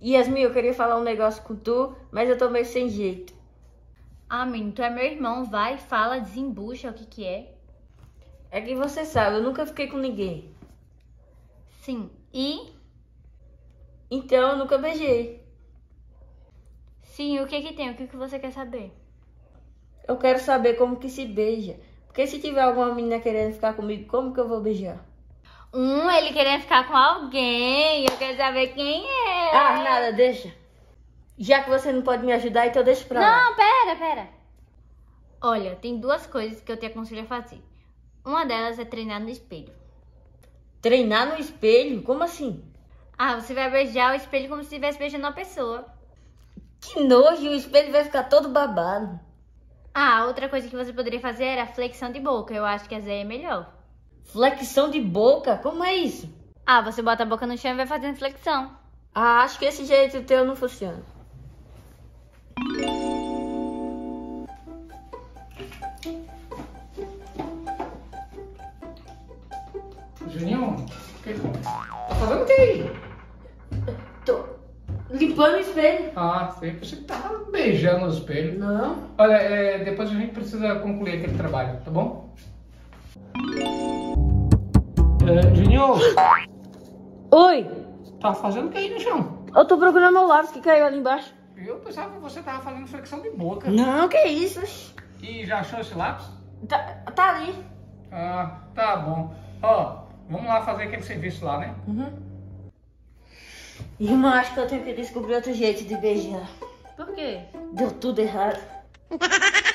Yasmin, eu queria falar um negócio com tu, mas eu tô meio sem jeito. Ah, menino, tu é meu irmão, vai, fala, desembucha, o que que é? É que você sabe, eu nunca fiquei com ninguém. Sim, e? Então eu nunca beijei. Sim, o que que tem? O que que você quer saber? Eu quero saber como que se beija. Porque se tiver alguma menina querendo ficar comigo, como que eu vou beijar? Ele querendo ficar com alguém, eu quero saber quem é. Ah, nada, deixa. Já que você não pode me ajudar, então deixa pra lá. Não, pera. Olha, tem duas coisas que eu te aconselho a fazer. Uma delas é treinar no espelho. Treinar no espelho? Como assim? Ah, você vai beijar o espelho como se estivesse beijando uma pessoa. Que nojo, o espelho vai ficar todo babado. Ah, outra coisa que você poderia fazer era flexão de boca. Eu acho que essa aí é melhor. Flexão de boca? Como é isso? Ah, você bota a boca no chão e vai fazendo flexão. Ah, acho que esse jeito teu não funciona. Juninho, tá fazendo o que aí? Tô limpando o espelho. Ah, sei, pensei que tava beijando o espelho. Não. Olha, depois a gente precisa concluir aquele trabalho, tá bom? Juninho, Oi, tá fazendo o que aí no chão? eu tô procurando meu lápis que caiu ali embaixo. Eu pensava que você tava fazendo flexão de boca. Não, que isso? E já achou esse lápis? Tá ali. Ah, tá bom. Ó, vamos lá fazer aquele serviço lá, né? Irmã, acho que eu tenho que descobrir outro jeito de beijar. Por quê? Deu tudo errado.